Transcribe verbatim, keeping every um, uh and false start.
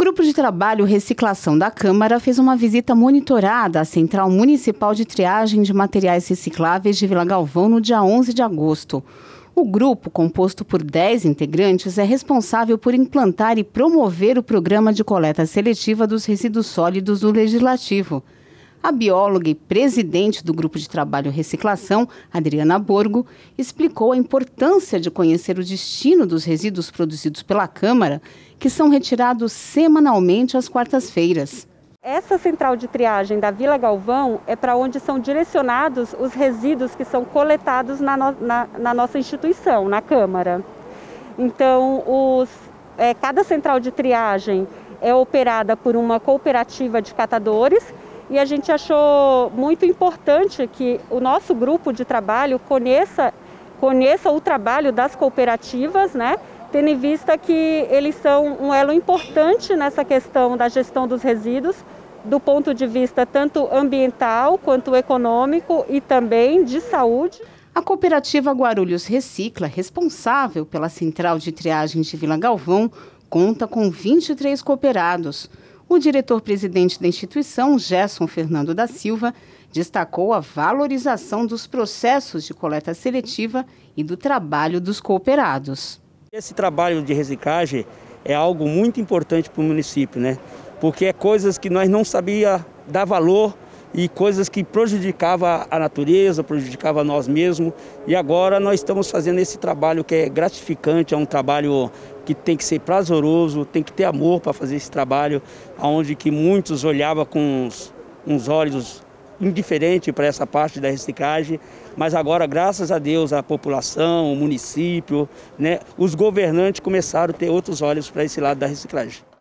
O Grupo de Trabalho Reciclação da Câmara fez uma visita monitorada à Central Municipal de Triagem de Materiais Recicláveis de Vila Galvão no dia onze de agosto. O grupo, composto por dez integrantes, é responsável por implantar e promover o programa de coleta seletiva dos resíduos sólidos do Legislativo. A bióloga e presidente do Grupo de Trabalho Reciclação, Adriana Borgo, explicou a importância de conhecer o destino dos resíduos produzidos pela Câmara, que são retirados semanalmente às quartas-feiras. Essa central de triagem da Vila Galvão é para onde são direcionados os resíduos que são coletados na, no, na, na nossa instituição, na Câmara. Então, os, é, cada central de triagem é operada por uma cooperativa de catadores, e a gente achou muito importante que o nosso grupo de trabalho conheça, conheça o trabalho das cooperativas, né? Tendo em vista que eles são um elo importante nessa questão da gestão dos resíduos, do ponto de vista tanto ambiental quanto econômico e também de saúde. A cooperativa Guarulhos Recicla, responsável pela central de triagem de Vila Galvão, conta com vinte e três cooperados. O diretor-presidente da instituição, Gerson Fernando da Silva, destacou a valorização dos processos de coleta seletiva e do trabalho dos cooperados. Esse trabalho de reciclagem é algo muito importante para o município, né? Porque é coisas que nós não sabíamos dar valor e coisas que prejudicavam a natureza, prejudicavam nós mesmos. E agora nós estamos fazendo esse trabalho que é gratificante, é um trabalho que tem que ser prazeroso, tem que ter amor para fazer esse trabalho, onde que muitos olhavam com uns, uns olhos indiferentes para essa parte da reciclagem, mas agora, graças a Deus, a população, o município, né, os governantes começaram a ter outros olhos para esse lado da reciclagem.